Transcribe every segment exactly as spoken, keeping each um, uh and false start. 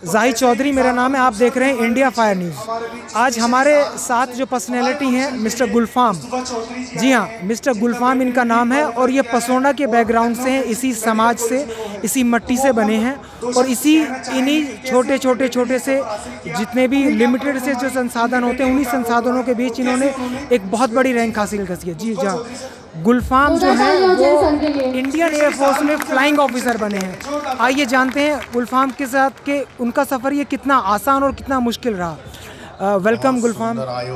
जाहिद चौधरी मेरा नाम है। आप देख रहे हैं इंडिया फायर न्यूज़। आज हमारे साथ जो पर्सनैलिटी हैं मिस्टर गुलफाम, जी हाँ मिस्टर गुलफाम इनका नाम है और ये पसोंडा के बैकग्राउंड से हैं, इसी समाज से, इसी मिट्टी से बने हैं और इसी इन्हीं छोटे छोटे छोटे से जितने भी लिमिटेड से जो संसाधन होते हैं उन्हीं संसाधनों के बीच इन्होंने एक बहुत बड़ी रैंक हासिल कर है। जी जहाँ गुलफाम जो है वो इंडियन एयरफोर्स में फ्लाइंग ऑफिसर बने हैं। आइए जानते हैं गुलफाम के साथ के उनका सफ़र ये कितना आसान और कितना मुश्किल रहा। वेलकम गुलफाम,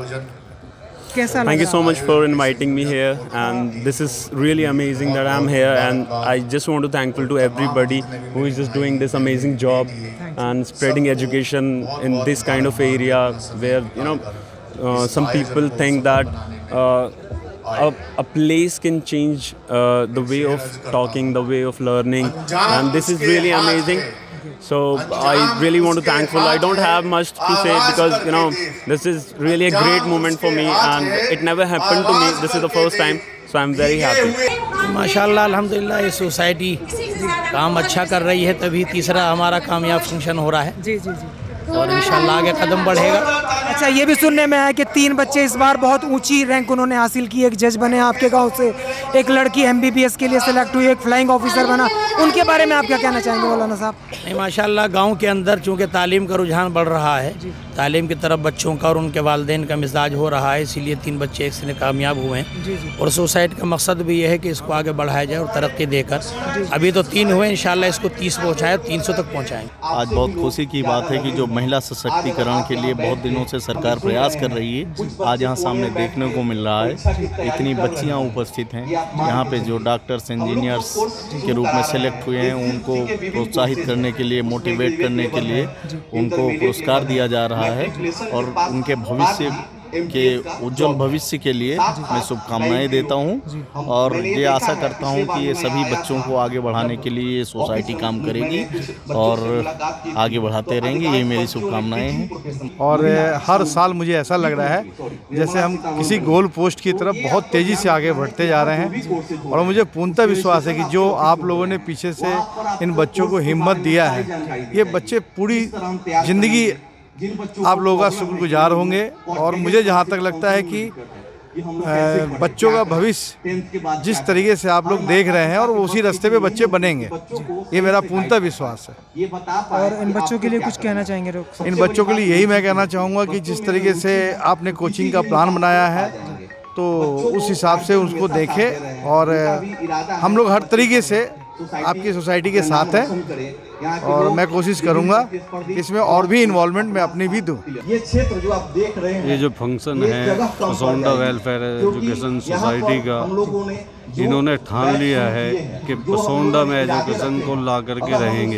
कैसा लगा? Thank you so much for inviting me here, and this is really amazing that I'm here, and I just want to thankful to everybody who is just doing this amazing job and spreading education in this kind of area where you know uh, some people think that uh, A, a place can change uh, the way of talking, the way of learning, and this is really amazing. So I really want to thankful. I don't have much to say because you know this is really a great moment for me, and it never happened to me. This is the first time, so I'm very happy. माशाल्लाह अल्हम्दुलिल्लाह ये society काम अच्छा कर रही है, तभी तीसरा हमारा कामयाब फंक्शन हो रहा है। जी जी जी और इंशाल्लाह आगे कदम बढ़ेगा। अच्छा, ये भी सुनने में आया कि तीन बच्चे इस बार बहुत ऊंची रैंक उन्होंने हासिल की। एक जज बने आपके गांव से, एक लड़की एमबीबीएस के लिए सिलेक्ट हुई, एक फ्लाइंग ऑफिसर बना। उनके बारे में आप क्या कहना चाहेंगे मौलाना साहब? नहीं माशाल्लाह गांव के अंदर चूँकि तालीम का रुझान बढ़ रहा है, तालीम की तरफ बच्चों का और उनके वालिदैन का मिजाज हो रहा है, इसीलिए तीन बच्चे एक से कामयाब हुए हैं। और सोसाइटी का मकसद भी ये है कि इसको आगे बढ़ाया जाए और तरक्की देकर अभी तो तीन हुए, इंशाल्लाह इसको तीस पहुँचाए, तीन सौ तक पहुँचाएँ। आज बहुत खुशी की बात है कि जो महिला सशक्तिकरण के लिए बहुत दिनों से सरकार प्रयास कर रही है, आज यहाँ सामने देखने को मिल रहा है। इतनी बच्चियाँ उपस्थित हैं यहाँ पे जो डॉक्टर्स इंजीनियर्स के रूप में सेलेक्ट हुए हैं, उनको प्रोत्साहित करने के लिए, मोटिवेट करने के लिए उनको पुरस्कार दिया जा रहा है और उनके भविष्य के उज्जवल भविष्य के लिए मैं शुभकामनाएं देता हूं और ये आशा करता हूं कि ये सभी बच्चों को आगे बढ़ाने के लिए सोसाइटी काम करेगी और आगे बढ़ाते रहेंगे, ये मेरी शुभकामनाएं हैं। और हर साल मुझे ऐसा लग रहा है जैसे हम किसी गोल पोस्ट की तरफ बहुत तेज़ी से आगे बढ़ते जा रहे हैं और मुझे पूर्णतः विश्वास है कि जो आप लोगों ने पीछे से इन बच्चों को हिम्मत दिया है, ये बच्चे पूरी ज़िंदगी आप लोगों का शुक्रगुजार होंगे। और मुझे जहाँ तक लगता है कि बच्चों का भविष्य जिस तरीके से आप लोग देख रहे हैं और उसी रास्ते पे बच्चे बनेंगे, ये मेरा पूर्णतः विश्वास है। और इन बच्चों के लिए कुछ कहना चाहेंगे? इन बच्चों के लिए यही मैं कहना चाहूँगा कि जिस तरीके से आपने कोचिंग का प्लान बनाया है तो उस हिसाब से उसको देखें और हम लोग हर तरीके से आपकी सोसाइटी के साथ हैं और मैं कोशिश करूंगा इसमें और भी इन्वॉल्वमेंट मैं अपनी भी दूं। ये क्षेत्र जो आप देख रहे हैं, ये जो फंक्शन है पसोंडा वेलफेयर एजुकेशन सोसाइटी का, इन्होंने ठान लिया है कि पसोंडा में एजुकेशन को ला करके रहेंगे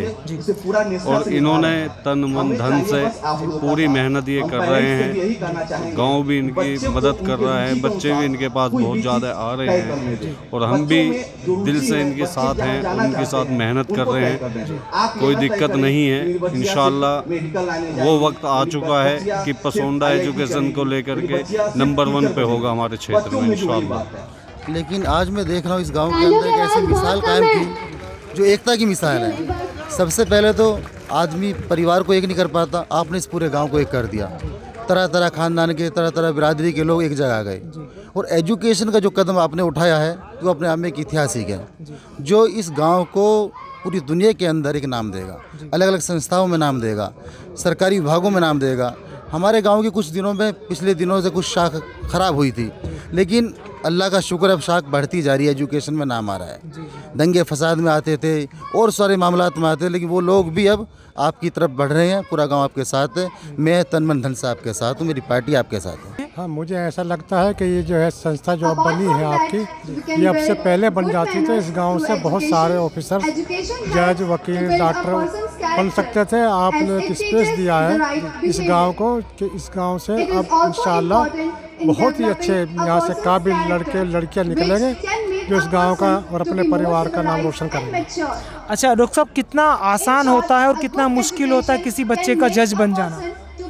और इन्होंने तन मन धन से पूरी मेहनत ये कर रहे हैं। गांव भी इनकी मदद कर रहा है, बच्चे भी इनके पास बहुत ज़्यादा आ रहे हैं और हम भी दिल से इनके साथ हैं, उनके साथ मेहनत कर रहे हैं। कोई दिक्कत नहीं है, इंशाल्लाह वो वक्त आ चुका है कि पसोंडा एजुकेशन को लेकर के नंबर वन पे होगा हमारे क्षेत्र में इंशाल्लाह। लेकिन आज मैं देख रहा हूँ इस गांव के अंदर एक ऐसी मिसाल कायम की जो एकता की मिसाल है। सबसे पहले तो आदमी परिवार को एक नहीं कर पाता, आपने इस पूरे गांव को एक कर दिया। तरह तरह खानदान के, तरह तरह बिरादरी के लोग एक जगह आ गए और एजुकेशन का जो कदम आपने उठाया है वो अपने आप में एक ऐतिहासिक है जो इस गांव को पूरी दुनिया के अंदर एक नाम देगा, अलग अलग संस्थाओं में नाम देगा, सरकारी विभागों में नाम देगा। हमारे गांव के कुछ दिनों में, पिछले दिनों से कुछ शाख खराब हुई थी, लेकिन अल्लाह का शुक्र अब शाख बढ़ती जा रही है, एजुकेशन में नाम आ रहा है। दंगे फसाद में आते थे और सारे मामलात में आते थे, लेकिन वो लोग भी अब आपकी तरफ बढ़ रहे हैं। पूरा गांव आपके साथ है, मैं तन मन धन से आपके साथ हूँ, मेरी पार्टी आपके साथ है। हाँ, मुझे ऐसा लगता है कि ये जो है संस्था जो अब बनी है आपकी, ये अब से पहले बन जाती तो इस गांव से बहुत सारे ऑफिसर, जज, वकील, डॉक्टर बन सकते थे। आपने एक स्पेस दिया है इस गांव को कि इस गांव से अब इंशाल्लाह बहुत ही अच्छे यहाँ से काबिल लड़के लड़कियाँ निकलेंगे जो इस गांव का और अपने परिवार का नाम रोशन करेंगे। अच्छा डॉक्टर साहब, कितना आसान होता है और कितना मुश्किल होता है किसी बच्चे का जज बन जाना?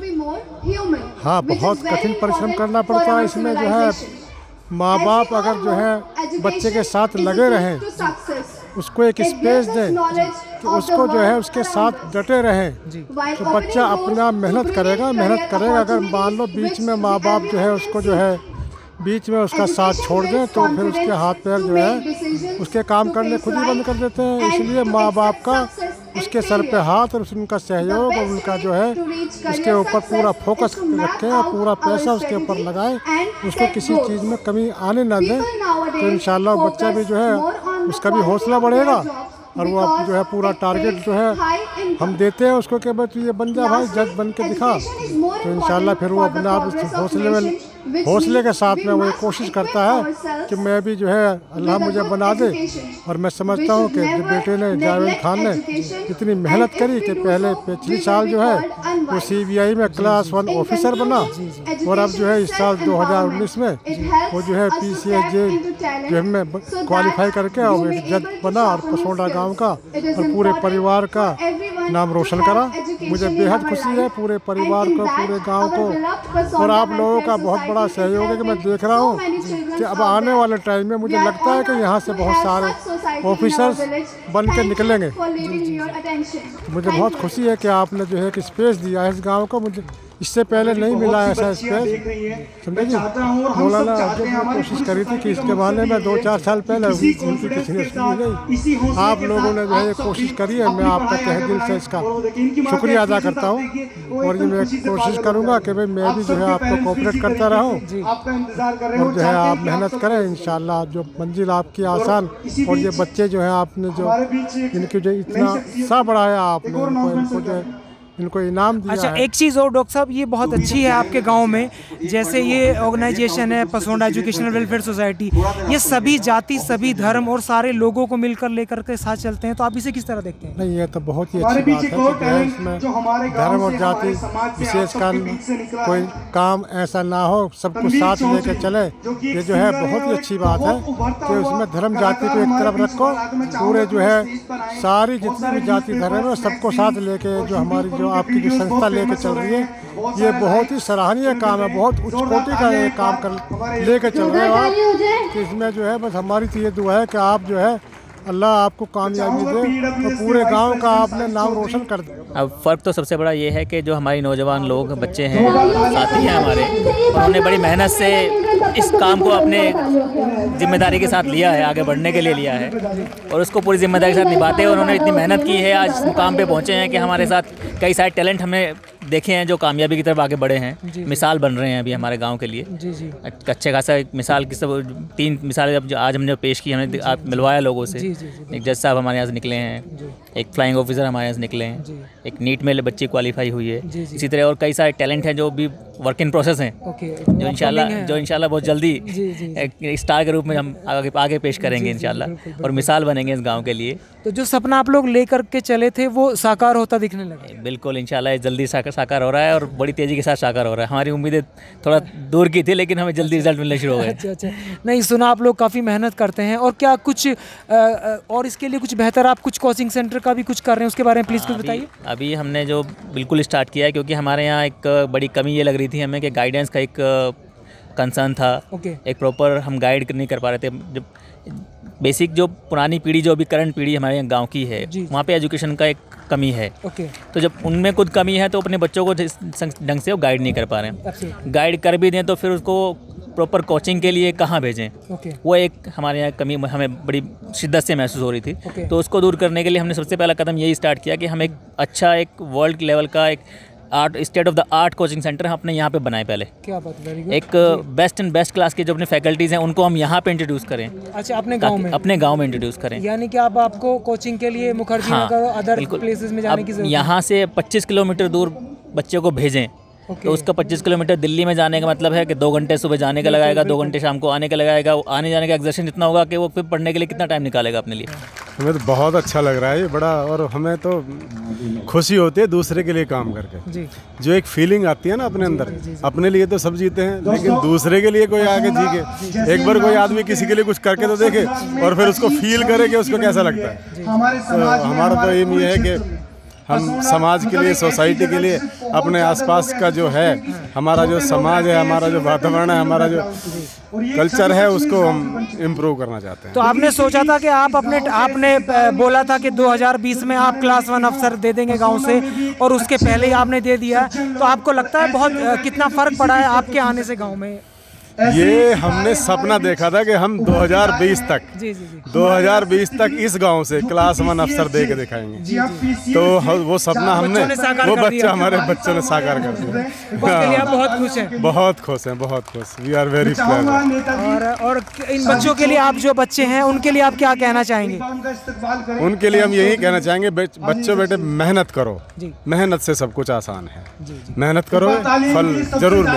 हाँ, बहुत कठिन परिश्रम करना पड़ता है। इसमें जो है माँ बाप अगर जो है बच्चे के साथ लगे रहें उसको एक स्पेस दें कि उसको जो है उसके साथ डटे रहें। तो बच्चा अपना मेहनत करेगा मेहनत करेगा अगर मान लो बीच में माँ बाप जो है उसको जो है बीच में उसका साथ छोड़ दें तो फिर उसके हाथ पैर जो है उसके काम करने खुद ही बंद कर देते हैं। इसलिए माँ बाप का उसके सर पे हाथ और उनका सहयोग और उनका जो है उसके ऊपर पूरा फोकस रखें और पूरा पैसा उसके ऊपर लगाएं, उसको किसी चीज़ में कमी आने ना दें। तो इंशाल्लाह बच्चा भी जो है उसका भी हौसला बढ़ेगा और वो अब जो है पूरा टारगेट जो है हम देते हैं उसको कि भाई तू ये बन जा भाई, जज बन के दिखा। तो इंशाल्लाह फिर वो अपने आप हौसले में हौसले के साथ में वो ये कोशिश करता है कि मैं भी जो है अल्लाह मुझे बना दे। और मैं समझता हूँ कि बेटे ने जावेद खान ने इतनी मेहनत करी कि पहले पिछले साल जो है वो सी बी आई में क्लास वन ऑफिसर बना और अब जो है इस साल दो हज़ार उन्नीस में वो जो है पी सी एच जे जो में क्वालिफाई करके और एक जज बना और पसोंडा गाँव का और पूरे परिवार का नाम रोशन करा। मुझे बेहद खुशी है पूरे परिवार को पूरे गांव को और आप लोगों का बहुत बड़ा सहयोग है कि मैं देख रहा हूं कि अब आने वाले टाइम में मुझे लगता है कि यहां से बहुत सारे ऑफिसर्स बन के निकलेंगे। मुझे बहुत खुशी है कि आपने जो है कि स्पेस दिया है इस गाँव को, मुझे इससे पहले नहीं मिला ऐसा स्पेस। समझे जी, मौलाना अब्दुल ने कोशिश करी थी कि इसके बारे में दो चार साल पहले उनकी किसी ने सुनी नहीं। आप लोगों ने जो है कोशिश करी है, मैं आपका तहे दिल से इसका शुक्रिया अदा करता हूँ और ये मैं कोशिश करूँगा कि भाई मैं भी जो है आपको कोऑपरेट करता रहूँ और जो है आप मेहनत करें। इंशाल्लाह जो मंजिल आपकी आसान और ये बच्चे जो है आपने जो इनकी जो इतना सा बढ़ाया आपने इनको जो इनको इनाम दिया। अच्छा, एक चीज़ और डॉक्टर साहब, ये बहुत अच्छी है आपके गांव में, जैसे ये ऑर्गेनाइजेशन है पसोंडा एजुकेशनल वेलफेयर सोसाइटी, ये सभी जाति सभी धर्म और सारे लोगों को मिलकर लेकर के साथ चलते हैं, तो आप इसे किस तरह देखते हैं? नहीं, ये तो बहुत ही अच्छी बात है कि इसमें धर्म और जाति विशेष कर कोई काम ऐसा ना हो, सबको साथ लेकर चले। ये जो है बहुत ही अच्छी बात है कि उसमें धर्म जाति को एक तरफ रखो, पूरे जो है सारी जितनी भी जाति धर्म है सबको साथ लेके जो हमारी जो आपकी जो संस्था लेके चल रही है, ये बहुत ही सराहनीय काम है, बहुत उच्च कोटि का ये काम कर लेके चल रहे हो आप। तो इसमें जो है बस हमारी तो ये दुआ है कि आप जो है अल्लाह आपको कामयाबी दे तो पूरे गांव का आपने नाम रोशन कर दे। अब फ़र्क तो सबसे बड़ा ये है कि जो हमारी नौजवान लोग बच्चे हैं, साथी हैं हमारे, उन्होंने बड़ी मेहनत से इस काम को अपने जिम्मेदारी के साथ लिया है, आगे बढ़ने के लिए लिया है और उसको पूरी जिम्मेदारी के साथ निभाते हैं। उन्होंने इतनी मेहनत की है, आज मुकाम पे पहुँचे हैं कि हमारे साथ कई सारे टैलेंट हमने देखे हैं जो कामयाबी की तरफ आगे बढ़े हैं, मिसाल बन रहे हैं अभी हमारे गांव के लिए। जी जी अच्छे खासा एक मिसाल की सब तीन मिसालें अब आज हमने पेश की, हमने आप मिलवाया लोगों से। जी जी जी एक जज साहब हमारे यहाँ से निकले हैं, एक फ्लाइंग ऑफिसर हमारे यहाँ से निकले हैं, एक नीट में बच्ची क्वालिफाई हुई है। इसी तरह और कई सारे टैलेंट हैं जो भी वर्क इन प्रोसेस हैं, जो इंशाल्लाह जो इंशाल्लाह बहुत जल्दी एक स्टार के रूप में हम आगे आगे पेश करेंगे इंशाल्लाह और मिसाल बनेंगे इस गाँव के लिए। तो जो सपना आप लोग लेकर के चले थे वो साकार होता दिखने लगा? बिल्कुल इंशाल्लाह जल्दी साकार साकार हो रहा है और बड़ी तेज़ी के साथ साकार हो रहा है। हमारी उम्मीदें थोड़ा दूर की थी लेकिन हमें जल्दी रिजल्ट मिलने शुरू हो गए। अच्छा अच्छा, नहीं सुना आप लोग काफ़ी मेहनत करते हैं और क्या कुछ आ, और इसके लिए कुछ बेहतर आप कुछ कोचिंग सेंटर का भी कुछ कर रहे हैं, उसके बारे में प्लीज़ कुछ बताइए। अभी हमने जो बिल्कुल स्टार्ट किया है क्योंकि हमारे यहाँ एक बड़ी कमी ये लग रही थी हमें कि गाइडेंस का एक कंसर्न था। okay. एक प्रॉपर हम गाइड नहीं कर पा रहे थे। जब बेसिक जो पुरानी पीढ़ी जो अभी करंट पीढ़ी हमारे यहाँ गांव की है वहाँ पे एजुकेशन का एक कमी है। okay. तो जब उनमें खुद कमी है तो अपने बच्चों को ढंग से वो गाइड नहीं कर पा रहे हैं। गाइड कर भी दें तो फिर उसको प्रॉपर कोचिंग के लिए कहाँ भेजें, okay. वो एक हमारे यहाँ कमी हमें बड़ी शिद्दत से महसूस हो रही थी। okay. तो उसको दूर करने के लिए हमने सबसे पहला कदम यही स्टार्ट किया कि हम एक अच्छा एक वर्ल्ड लेवल का एक art state of the art coaching centre हम अपने यहाँ पे बनाए पहले। क्या बात, वेरी गुड। एक बेस्ट एंड बेस्ट क्लास के जो अपने फैकल्टीज़ हैं उनको हम यहाँ पे इंट्रोड्यूस करें। अच्छा, अपने गांव में अपने गांव में इंट्रोड्यूस करें, यानी कि आप आपको कोचिंग के लिए मुखर्जी नगर अदर प्लेसेस में जाने की जरूरत यहाँ से पच्चीस किलोमीटर दूर बच्चे को भेजें। Okay. तो उसका पच्चीस किलोमीटर दिल्ली में जाने का मतलब है कि दो घंटे सुबह जाने का लगाएगा, दो घंटे शाम को आने का लगाएगा। आने जाने का एग्जर्शन इतना होगा कि वो फिर पढ़ने के लिए कितना टाइम निकालेगा अपने लिए। हमें तो बहुत अच्छा लग रहा है ये बड़ा, और हमें तो खुशी होती है दूसरे के लिए काम करके। जी। जो एक फीलिंग आती है ना अपने अंदर, अपने लिए तो सब जीते हैं लेकिन दूसरे के लिए कोई आगे जी के, एक बार कोई आदमी किसी के लिए कुछ करके तो देखे और फिर उसको फील करे कि उसको कैसा लगता है। तो हमारा तो एम ये है कि हम समाज के लिए, सोसाइटी के लिए, अपने आसपास का जो है हमारा जो समाज है, हमारा जो वातावरण है, हमारा जो कल्चर है, उसको हम इम्प्रूव करना चाहते हैं। तो आपने सोचा था कि आप अपने आपने बोला था कि दो हज़ार बीस में आप क्लास वन अफसर दे देंगे गांव से, और उसके पहले ही आपने दे दिया, तो आपको लगता है बहुत कितना फ़र्क पड़ा है आपके आने से गांव में? ये हमने सपना देखा था कि हम दो हज़ार बीस तक जी जी जी दो हज़ार बीस तक इस गांव से क्लास वन अफसर दे के दिखाएंगे। तो वो सपना हमने, वो बच्चा हमारे बच्चों ने साकार कर दिया। उसके लिए आप बहुत खुश हैं? बहुत खुश हैं, बहुत खुश। We are very proud. और और इन बच्चों के लिए, आप जो बच्चे हैं उनके लिए आप क्या कहना चाहेंगे? उनके लिए हम यही कहना चाहेंगे, बच्चों बेटे मेहनत करो, मेहनत से सब कुछ आसान है, मेहनत करो, फल जरूर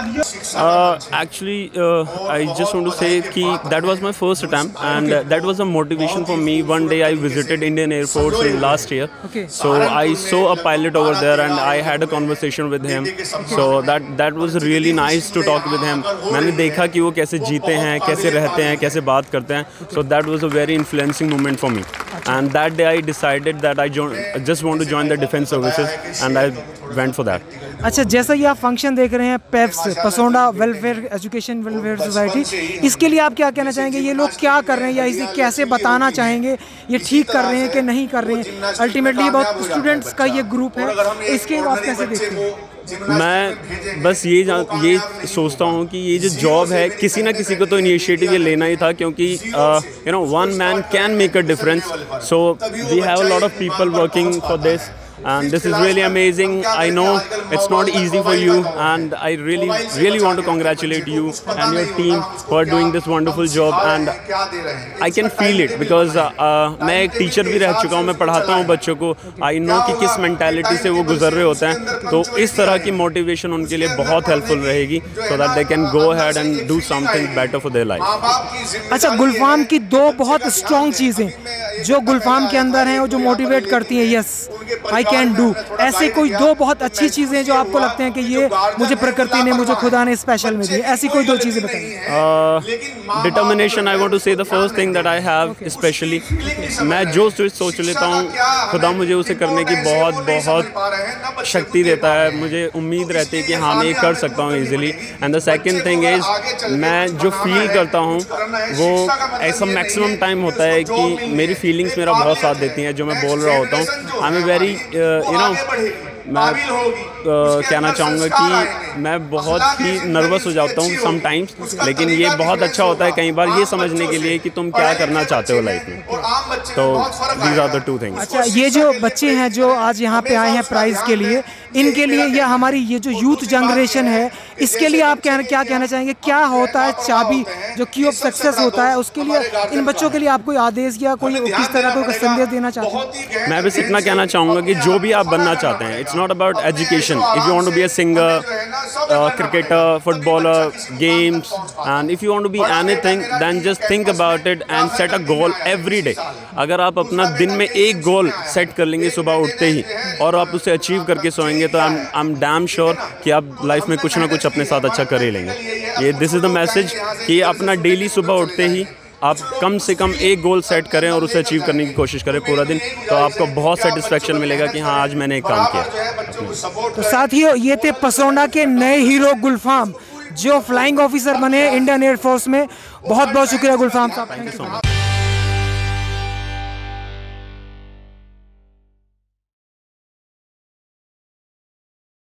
मिलेगा। Actually Uh, I just want to say कि that was my first attempt, and uh, that was a motivation for me. One day I visited Indian Air Force in last year, okay. So I saw a pilot over there, and I had a conversation with him. So that that was really nice to talk with him. मैंने देखा कि वो कैसे जीते हैं, कैसे रहते हैं, कैसे बात करते हैं. So that was a very influencing moment for me. And that day I decided that I just want to join the defense services, and I went for that. अच्छा, जैसा ये आप फंक्शन देख रहे हैं, पेप्स पसोंडा वेलफेयर एजुकेशन वेलफेयर सोसाइटी, इसके लिए आप क्या कहना चाहेंगे? ये लोग क्या कर रहे हैं, या इसे कैसे बताना चाहेंगे ये ठीक कर रहे हैं कि नहीं कर रहे हैं? अल्टीमेटली बहुत स्टूडेंट्स का ये ग्रुप है, इसके आप कैसे देखते हैं? मैं बस ये ये सोचता हूँ कि ये जो जॉब है, किसी ना किसी को तो इनिशिएटिव ये लेना ही था, क्योंकि you know one man can make a difference. So we have a lot of people working for this. And this is really amazing. I know it's not easy for you, and I really, really want to congratulate you and your team for doing this wonderful job. And I can feel it because uh, uh, मैं एक teacher भी रह चुका हूँ, मैं पढ़ाता हूँ बच्चों को. I know कि किस मेंटालिटी से वो गुजर रहे होते हैं, तो इस तरह की मोटिवेशन उनके लिए बहुत हेल्पफुल रहेगी, so that they can go ahead and do something better for their life. अच्छा, गुलफाम की दो बहुत स्ट्रॉन्ग चीज़ें जो गुलफाम के अंदर हैं और जो मोटिवेट करती हैं, यस आई कैन डू, ऐसी कोई दो बहुत अच्छी चीज़ें जो आपको लगते हैं कि ये मुझे प्रकृति ने, मुझे खुदा ने स्पेशल में दी, ऐसी कोई दो चीज़ें बताइए? Determination, I want to say the first thing that I have specially, मैं जो सोच लेता हूँ खुदा मुझे उसे करने की बहुत बहुत शक्ति देता है. मुझे उम्मीद रहती है कि हाँ मैं ये कर सकता हूँ easily. And the second thing is, मैं जो फील करता हूँ वो ऐसा मैक्सिमम टाइम होता है कि मेरी फीलिंग्स मेरा बहुत साथ देती हैं जो मैं बोल रहा होता हूँ. I am very you know मैं uh, कहना चाहूँगा कि मैं बहुत ही नर्वस हो जाता हूँ समटाइम्स, लेकिन ये बहुत अच्छा होता है कई बार ये समझने के लिए कि तुम क्या करना चाहते हो लाइफ में. तो these are the two things. अच्छा, ये जो बच्चे हैं जो आज यहाँ पे आए हैं प्राइज़ के लिए, इनके लिए या हमारी ये जो यूथ जनरेशन है, इसके लिए आप क्या क्या कहना चाहेंगे? क्या होता है चाबी, जो की ऑफ सक्सेस होता है, उसके लिए इन बच्चों के लिए आप कोई आदेश या कोई किस तरह का संदेश देना चाहते हैं? मैं बस इतना कहना चाहूँगा कि जो भी आप बनना चाहते हैं, it's not about education. If you want to be a singer, cricketer, footballer, games, and if you want to be anything, then just think about it and set a goal every day. अगर आप अपना दिन में एक goal set कर लेंगे सुबह उठते ही, और आप उसे अचीव करके सोएंगे, तो आई एम डैम श्योर कि आप लाइफ में कुछ ना कुछ अपने साथ अच्छा कर ही लेंगे. ये दिस इज़ द मैसेज कि अपना डेली सुबह उठते ही आप कम से कम एक गोल सेट करें और उसे अचीव करने की कोशिश करें पूरा दिन, तो आपको बहुत सेटिस्फेक्शन मिलेगा कि हाँ आज मैंने एक काम किया. तो साथियों, ये थे पसोंडा के नए हीरो गुलफाम, जो फ्लाइंग ऑफिसर बने इंडियन एयरफोर्स में. बहुत बहुत शुक्रिया गुलफाम साहब. Thank you so much.